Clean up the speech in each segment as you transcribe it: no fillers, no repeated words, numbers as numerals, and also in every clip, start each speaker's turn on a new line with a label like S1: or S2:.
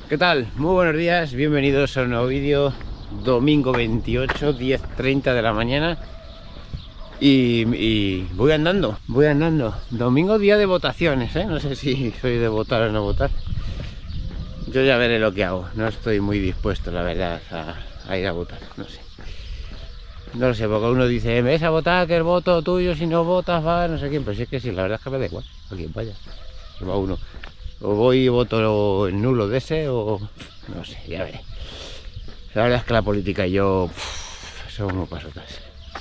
S1: ¿Qué tal? Muy buenos días, bienvenidos a un nuevo vídeo. Domingo 28, 10:30 de la mañana. Y voy andando. Domingo, día de votaciones, ¿eh? No sé si soy de votar o no votar. Yo ya veré lo que hago. No estoy muy dispuesto, la verdad, a ir a votar. No sé. No lo sé, porque uno dice, ves a votar, que el voto tuyo, si no votas, va, no sé quién. Pues es que sí, la verdad es que me da igual a quién vaya. Va uno. O voy y voto el nulo de ese, o no sé, ya veré. La verdad es que la política y yo somos muy pasotas.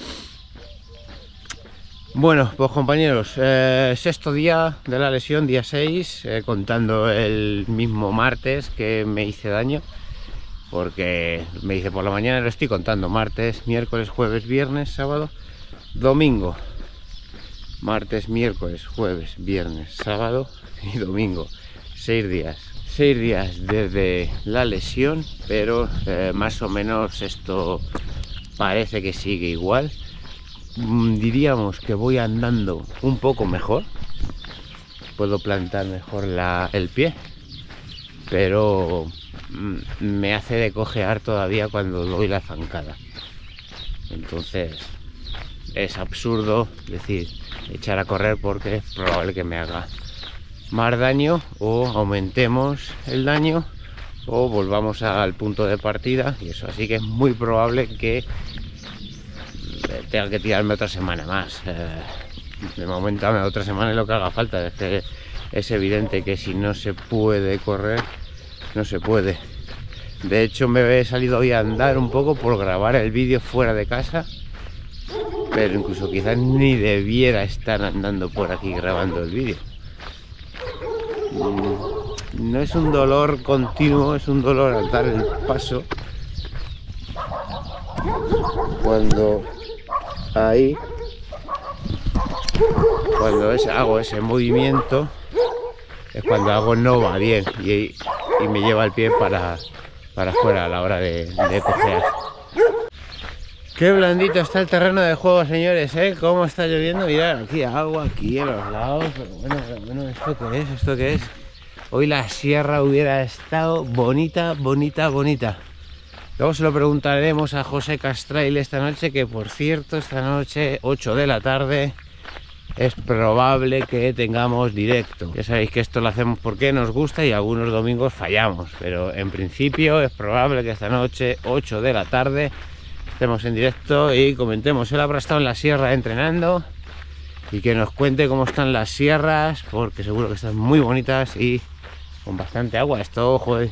S1: Bueno, pues compañeros, sexto día de la lesión, día 6, contando el mismo martes que me hice daño, porque me hice por la mañana, lo estoy contando, martes, miércoles, jueves, viernes, sábado, domingo. Martes, miércoles, jueves, viernes, sábado y domingo. 6 días. 6 días desde la lesión, pero más o menos esto parece que sigue igual. Diríamos que voy andando un poco mejor. Puedo plantar mejor el pie, pero me hace de cojear todavía cuando doy la zancada. Entonces es absurdo decir echar a correr porque es probable que me haga más daño, o aumentemos el daño o volvamos al punto de partida, y eso, así que es muy probable que tenga que tirarme otra semana más. De momento otra semana es lo que haga falta. Es que es evidente que si no se puede correr, no se puede. De hecho me he salido hoy a andar un poco por grabar el vídeo fuera de casa, pero incluso quizás ni debiera estar andando por aquí grabando el vídeo. No es un dolor continuo, es un dolor al dar el paso. Cuando hago ese movimiento, es cuando hago no va bien y me lleva el pie para afuera a la hora de cojear. Qué blandito está el terreno de juego, señores, ¿eh? Cómo está lloviendo. Mirad, aquí agua, aquí en los lados. Pero bueno, ¿esto qué es? Hoy la sierra hubiera estado bonita. Luego se lo preguntaremos a José Castrail esta noche, que por cierto, esta noche, 8 de la tarde, es probable que tengamos directo. Ya sabéis que esto lo hacemos porque nos gusta y algunos domingos fallamos, pero en principio es probable que esta noche, 8 de la tarde, estemos en directo y comentemos. Él habrá estado en la sierra entrenando y que nos cuente cómo están las sierras, porque seguro que están muy bonitas y con bastante agua. Esto, joder,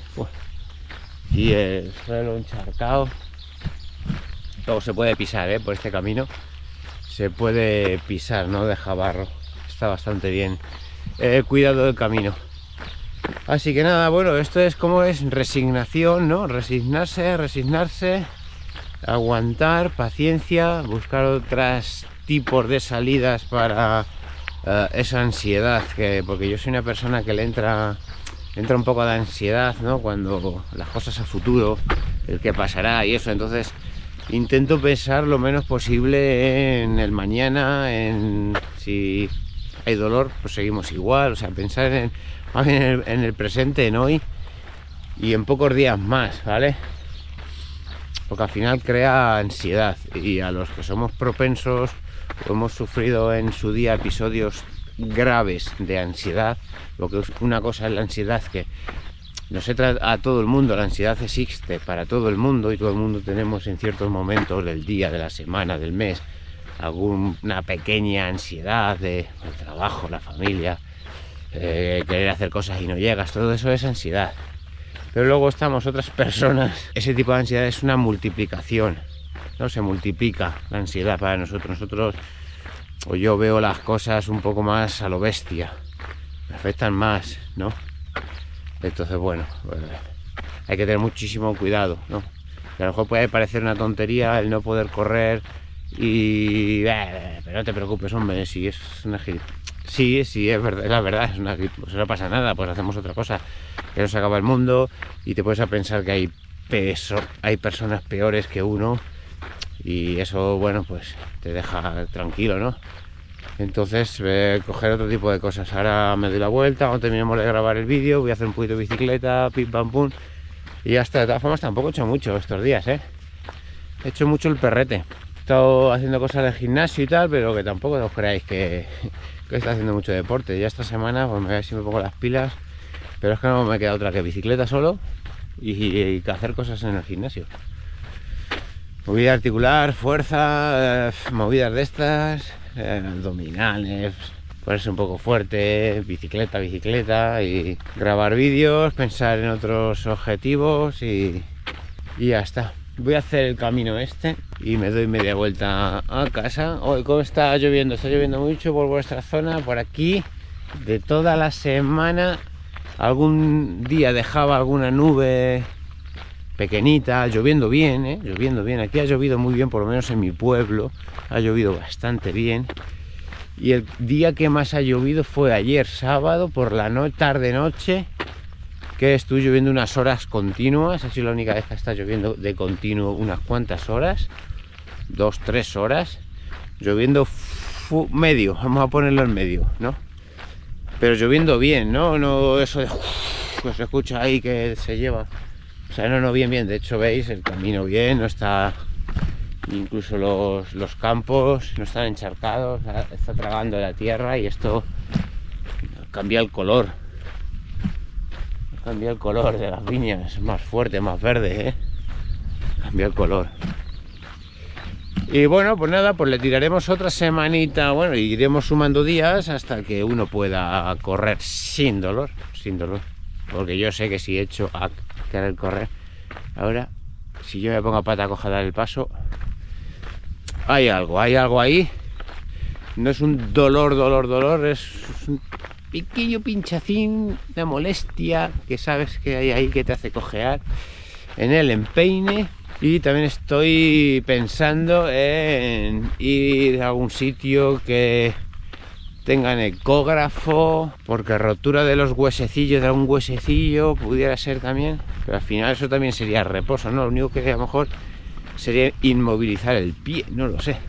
S1: y el suelo encharcado. Luego se puede pisar, por este camino se puede pisar, no deja barro, está bastante bien cuidado del camino. Así que nada, bueno, esto es como es resignación, ¿no? Resignarse, aguantar, paciencia, buscar otros tipos de salidas para esa ansiedad, porque yo soy una persona que le entra un poco de ansiedad, ¿no? Cuando las cosas a futuro, el que pasará y eso. Entonces intento pensar lo menos posible en el mañana, en si hay dolor, pues seguimos igual. O sea, pensar más bien en el presente, en hoy y en pocos días más, ¿vale? Porque al final crea ansiedad, y a los que somos propensos o hemos sufrido en su día episodios graves de ansiedad, lo que es una cosa es la ansiedad, que no se trata a todo el mundo, la ansiedad existe para todo el mundo y todo el mundo tenemos en ciertos momentos del día, de la semana, del mes, alguna pequeña ansiedad del trabajo, la familia, querer hacer cosas y no llegas, todo eso es ansiedad. Pero luego estamos otras personas, ese tipo de ansiedad es una multiplicación, no se multiplica la ansiedad para nosotros, o yo veo las cosas un poco más a lo bestia, me afectan más, ¿no? Entonces, bueno, hay que tener muchísimo cuidado, ¿no? Que a lo mejor puede parecer una tontería el no poder correr pero no te preocupes, hombre, si es una gilipollas. Sí, es verdad, la verdad, es una gilipollas, pues no pasa nada, pues hacemos otra cosa, que no se acaba el mundo, y te puedes a pensar que hay personas peores que uno, y eso, bueno, pues te deja tranquilo, ¿no? Entonces coger otro tipo de cosas. Ahora me doy la vuelta, cuando terminemos de grabar el vídeo, voy a hacer un poquito de bicicleta, pim pam pum. Y hasta de todas formas tampoco he hecho mucho estos días, He hecho mucho el perrete. He estado haciendo cosas de gimnasio y tal, pero que tampoco os creáis que está haciendo mucho deporte. Ya esta semana pues me voy a ver si me pongo las pilas, pero es que no me queda otra que bicicleta solo y que hacer cosas en el gimnasio. Movida articular, fuerza, movidas de estas, abdominales, ponerse un poco fuerte, bicicleta y grabar vídeos, pensar en otros objetivos y ya está. Voy a hacer el camino este y me doy media vuelta a casa. Hoy como está lloviendo mucho por vuestra zona, por aquí, de toda la semana, algún día dejaba alguna nube pequeñita, lloviendo bien, lloviendo bien. Aquí ha llovido muy bien, por lo menos en mi pueblo, ha llovido bastante bien. Y el día que más ha llovido fue ayer, sábado, por la tarde-noche, que estuvo lloviendo unas horas continuas. Ha sido la única vez que está lloviendo de continuo unas cuantas horas, 2-3 horas, lloviendo medio, vamos a ponerlo en medio, ¿no? Pero lloviendo bien, no eso de pues se escucha ahí que se lleva. O sea, no, bien, de hecho veis el camino bien, no está, incluso los campos no están encharcados, está tragando la tierra y esto cambia el color. Cambia el color de las viñas, más fuerte, más verde, Cambia el color. Y bueno, pues nada, pues le tiraremos otra semanita, bueno, y iremos sumando días hasta que uno pueda correr sin dolor. Porque yo sé que si he hecho a querer correr, ahora, si yo me pongo a pata coja a dar el paso, hay algo ahí. No es un dolor, es un pequeño pinchacín, una molestia que sabes que hay ahí que te hace cojear en el empeine. Y también estoy pensando en ir a algún sitio que tengan ecógrafo, porque rotura de los huesecillos, de algún huesecillo pudiera ser también, pero al final eso también sería reposo, ¿no? Lo único que a lo mejor sería inmovilizar el pie, no lo sé.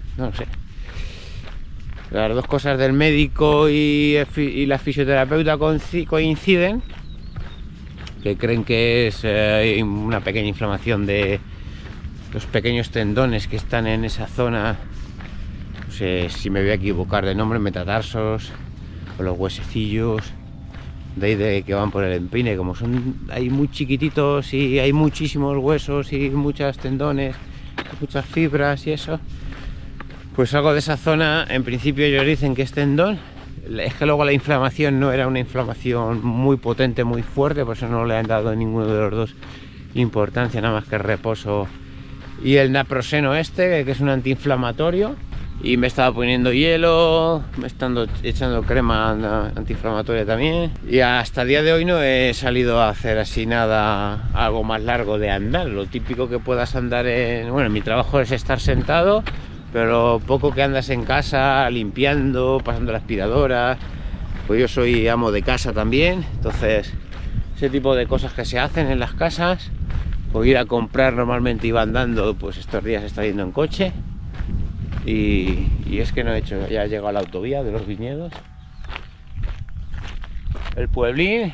S1: Las dos cosas del médico y la fisioterapeuta coinciden, que creen que es una pequeña inflamación de los pequeños tendones que están en esa zona. No sé si me voy a equivocar de nombre, metatarsos o los huesecillos de ahí de que van por el empeine, como son ahí muy chiquititos y hay muchísimos huesos y muchos tendones, muchas fibras y eso, pues algo de esa zona. En principio ellos dicen que es tendón. Es que luego la inflamación no era una inflamación muy potente, muy fuerte, por eso no le han dado a ninguno de los dos importancia, nada más que el reposo y el naproxeno que es un antiinflamatorio. Y me estaba poniendo hielo, me estando echando crema antiinflamatoria también. Y hasta el día de hoy no he salido a hacer así nada, algo más largo de andar. Lo típico que puedas andar bueno, mi trabajo es estar sentado, pero poco que andas en casa limpiando, pasando la aspiradora. Pues yo soy amo de casa también, entonces ese tipo de cosas que se hacen en las casas. O ir a comprar, normalmente iba andando, pues estos días está yendo en coche. Y es que no he hecho, ya he llegado a la autovía de los viñedos, el pueblín,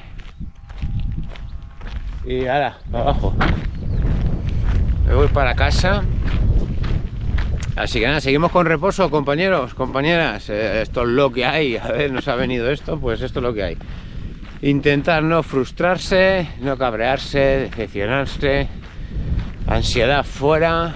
S1: y ahora para abajo me voy para casa. Así que nada, seguimos con reposo, compañeros, compañeras. Esto es lo que hay. A ver, nos ha venido esto, pues esto es lo que hay. Intentar no frustrarse, no cabrearse, decepcionarse, ansiedad fuera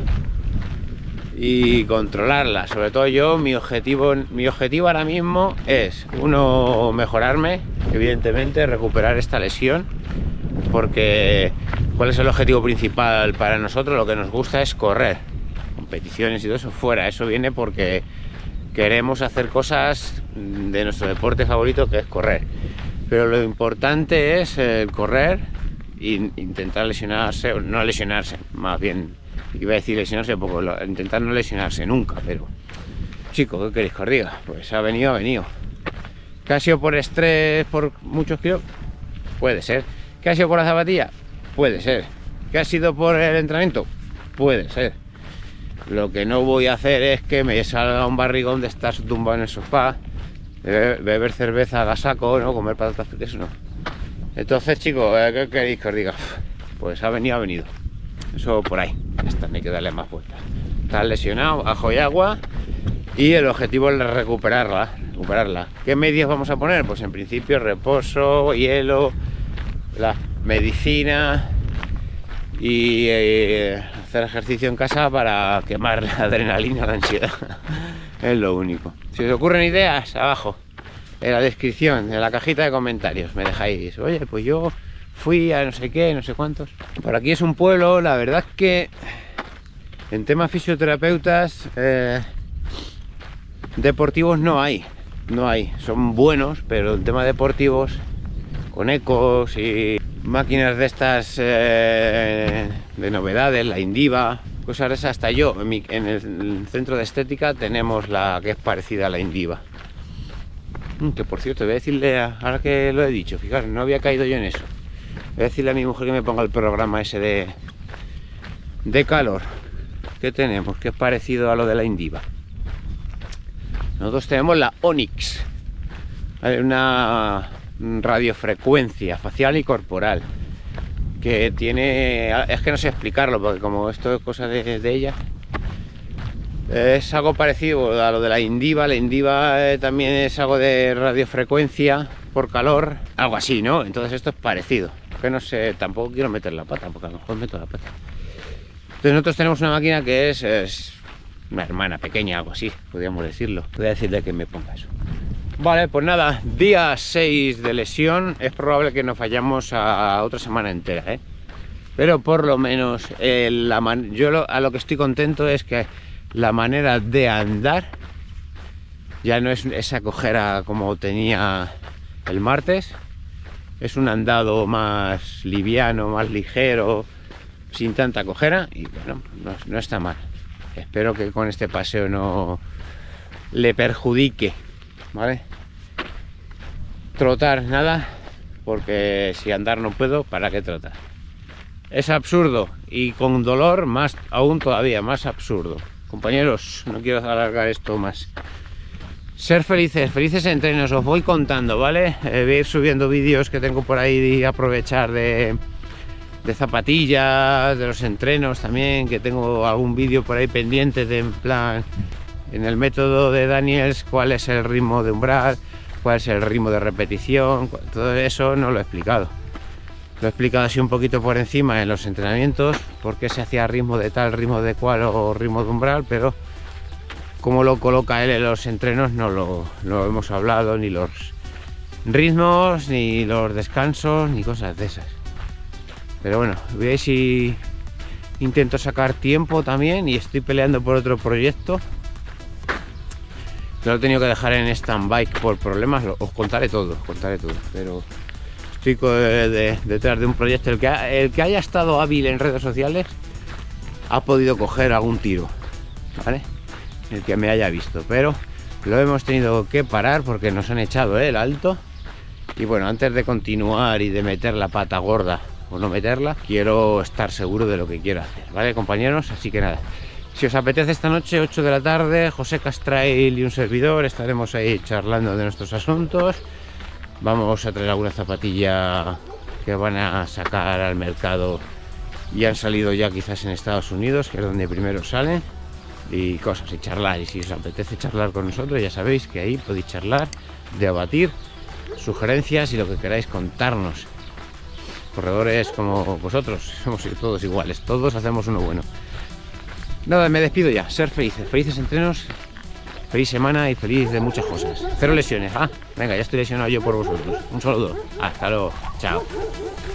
S1: y controlarla. Sobre todo yo, mi objetivo ahora mismo es, uno, mejorarme, evidentemente, recuperar esta lesión, porque ¿cuál es el objetivo principal para nosotros? Lo que nos gusta es correr, competiciones y todo eso fuera. Eso viene porque queremos hacer cosas de nuestro deporte favorito, que es correr. Pero lo importante es correr e intentar lesionarse, o no lesionarse, más bien, iba a decir lesionarse, porque intentar no lesionarse nunca, pero chico, ¿qué queréis que os diga? Pues ha venido. ¿Que ha sido por estrés, por muchos kilos? Puede ser. ¿Que ha sido por la zapatilla? Puede ser. ¿Que ha sido por el entrenamiento? Puede ser. Lo que no voy a hacer es que me salga un barrigón de estar tumbado en el sofá beber cerveza a saco, ¿no? Comer patatas fritas, no. Entonces, chicos, ¿qué queréis que os diga? Pues ha venido. Eso por ahí. Esta hay que darle más vueltas. Está lesionado, ajo y agua. Y el objetivo es recuperarla. ¿Qué medios vamos a poner? Pues en principio reposo, hielo, la medicina y hacer ejercicio en casa para quemar la adrenalina, la ansiedad. Es lo único. Si os ocurren ideas, abajo en la descripción, en la cajita de comentarios, me dejáis, oye, pues yo fui a no sé qué, no sé cuántos. Por aquí es un pueblo, la verdad es que en temas fisioterapeutas deportivos no hay, son buenos, pero en temas deportivos, con ecos y máquinas de estas de novedades, la Indiva, cosas de esas, hasta yo, en el centro de estética tenemos la que es parecida a la Indiva. Que por cierto, voy a decirle, ahora que lo he dicho, fijaros, no había caído yo en eso. Voy a decirle a mi mujer que me ponga el programa ese de calor que tenemos, que es parecido a lo de la Indiva. Nosotros tenemos la Onyx, una radiofrecuencia facial y corporal que tiene, es que no sé explicarlo porque como esto es cosa de ella, es algo parecido a lo de la Indiva. La Indiva también es algo de radiofrecuencia por calor, algo así, ¿no? Entonces esto es parecido, que no sé, tampoco quiero meter la pata porque a lo mejor meto la pata. Entonces nosotros tenemos una máquina que es una hermana pequeña, algo así, podríamos decirlo. Voy a decirle que me ponga eso. Vale, pues nada, día 6 de lesión. Es probable que nos fallamos a otra semana entera, ¿eh? Pero por lo menos yo a lo que estoy contento es que la manera de andar ya no es esa cojera como tenía el martes. Es un andado más liviano, más ligero, sin tanta cojera y bueno, no está mal. Espero que con este paseo no le perjudique, ¿vale? Trotar nada, porque si andar no puedo, ¿para qué trotar? Es absurdo y con dolor más aún todavía más absurdo. Compañeros, no quiero alargar esto más. Ser felices entrenos, os voy contando, ¿vale? Voy a ir subiendo vídeos que tengo por ahí y aprovechar de zapatillas, de los entrenos también, que tengo algún vídeo por ahí pendiente de en plan, en el método de Daniels, cuál es el ritmo de umbral, cuál es el ritmo de repetición, todo eso no lo he explicado. Lo he explicado así un poquito por encima en los entrenamientos, por qué se hacía ritmo de tal, ritmo de cual o ritmo de umbral, pero como lo coloca él en los entrenos no lo hemos hablado, ni los ritmos, ni los descansos, ni cosas de esas. Pero bueno, veis si intento sacar tiempo también y estoy peleando por otro proyecto. Lo he tenido que dejar en stand-by por problemas, os contaré todo, pero estoy detrás de un proyecto. El que haya estado hábil en redes sociales ha podido coger algún tiro, ¿vale? El que me haya visto, pero lo hemos tenido que parar porque nos han echado el alto. Y bueno, antes de continuar y de meter la pata gorda o no meterla, quiero estar seguro de lo que quiero hacer, ¿vale, compañeros? Así que nada, si os apetece esta noche, 8 de la tarde, José Castrail y un servidor estaremos ahí charlando de nuestros asuntos. Vamos a traer alguna zapatilla que van a sacar al mercado y han salido ya quizás en Estados Unidos, que es donde primero salen, y cosas, y charlar. Y si os apetece charlar con nosotros, ya sabéis que ahí podéis charlar, debatir, sugerencias y lo que queráis contarnos. Corredores como vosotros, somos todos iguales, todos hacemos uno bueno. Nada, me despido ya. Ser felices entrenos, feliz semana y feliz de muchas cosas. 0 lesiones, venga, ya estoy lesionado yo por vosotros. Un saludo, hasta luego, chao.